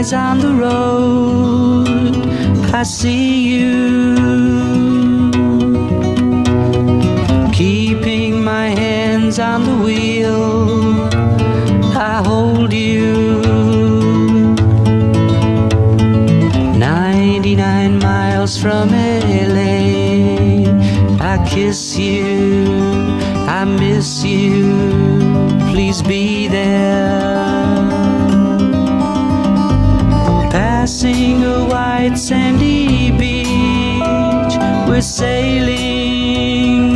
eyes on the road, I see you. Keeping my hands on the wheel, I hold you. 99 miles from LA, I kiss you, I miss you, please be there. Passing a white sandy beach, we're sailing,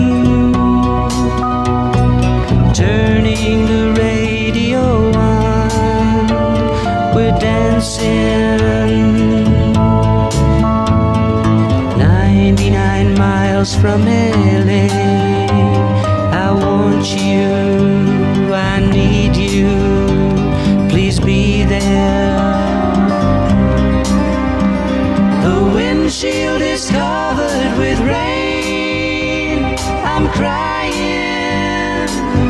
turning the radio on, we're dancing. 99 miles from LA, I want you, I need you, please be there. The windshield is covered with rain, I'm crying,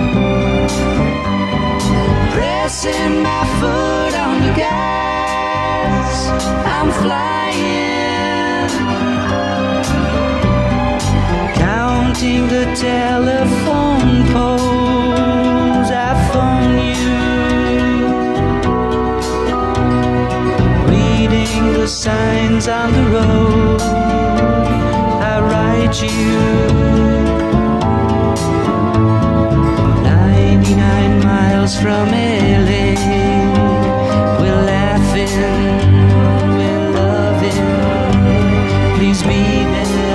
pressing my foot on the gas, I'm flying, counting the telephone poles, I phone you, reading the signs on the road, I write you. 99 miles from LA, we're laughing, we're loving, please be there.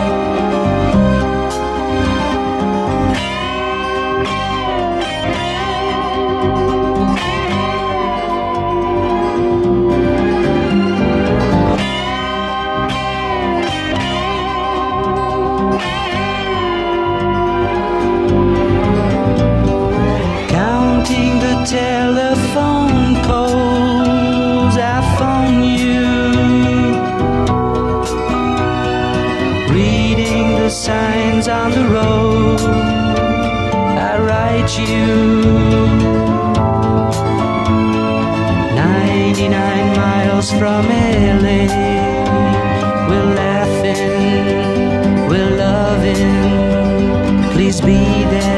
Counting the telephone poles, I phone you, reading the signs on the road, I write you. 99 miles from LA, we're laughing, we're loving, please be there.